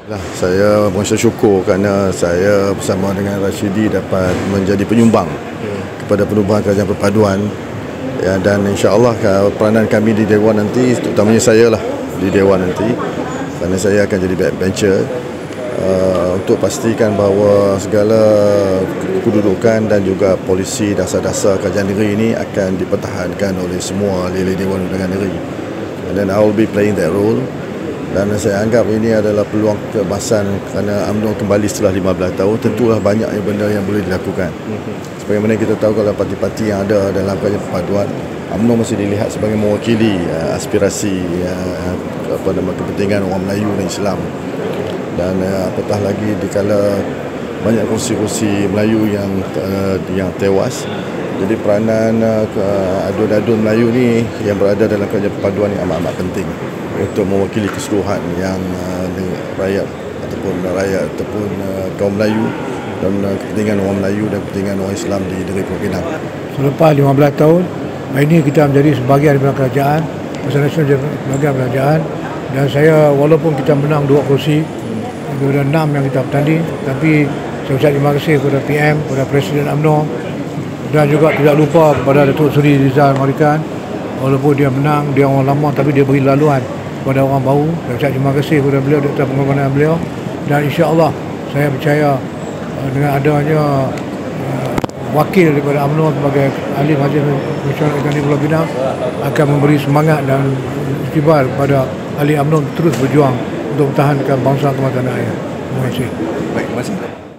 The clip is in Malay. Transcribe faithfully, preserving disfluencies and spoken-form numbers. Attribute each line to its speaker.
Speaker 1: Lah, saya merasa syukur kerana saya bersama dengan Rashidi dapat menjadi penyumbang kepada perubahan kerajaan perpaduan, ya, dan insya-Allah peranan kami di Dewan nanti, terutamanya saya lah di Dewan nanti, kerana saya akan jadi backbencher uh, untuk pastikan bahawa segala kedudukan dan juga polisi dasar-dasar kerajaan negeri ini akan dipertahankan oleh semua ahli Dewan Undangan Negeri. And then I will be playing that role. Dan saya anggap ini adalah peluang keemasan kerana U M N O kembali setelah lima belas tahun. Tentulah banyak benda yang boleh dilakukan. Sebagaimana kita tahu, kalau parti-parti yang ada dalam kerajaan perpaduan, U M N O masih dilihat sebagai mewakili uh, aspirasi uh, apa nama kepentingan orang Melayu dan Islam. Dan uh, apatah lagi dikala banyak kursi-kursi Melayu yang uh, yang tewas. Jadi peranan uh, adun-adun Melayu ni yang berada dalam kerajaan perpaduan ni amat-amat penting untuk mewakili keseluruhan yang uh, rakyat ataupun rakyat ataupun uh, kaum Melayu dan uh, kepentingan orang Melayu dan kepentingan orang Islam di negeri Pulau Pinang.
Speaker 2: Selepas lima belas tahun, hari ini kita menjadi sebahagian daripada kerajaan, Pasal Nasional menjadi sebahagian daripada kerajaan, dan saya walaupun kita menang dua kursi, ada enam yang kita bertanding, tapi saya ucap terima kasih kepada P M, kepada Presiden U M N O, dan juga tidak lupa kepada Datuk Seri Rizal Marikan. Walaupun dia menang, dia orang lama, tapi dia beri laluan kepada orang baru. Saya ucap terima kasih kepada beliau atas pengorbanan beliau, dan insya-Allah saya percaya uh, dengan adanya uh, wakil daripada U M N O sebagai ahli Majlis Mesyuarat Negeri Pulau Pinang akan memberi semangat dan iktibar kepada ahli U M N O terus berjuang untuk mempertahankan bangsa ke mata tanah air. Terima kasih.
Speaker 3: Baik, terima kasih.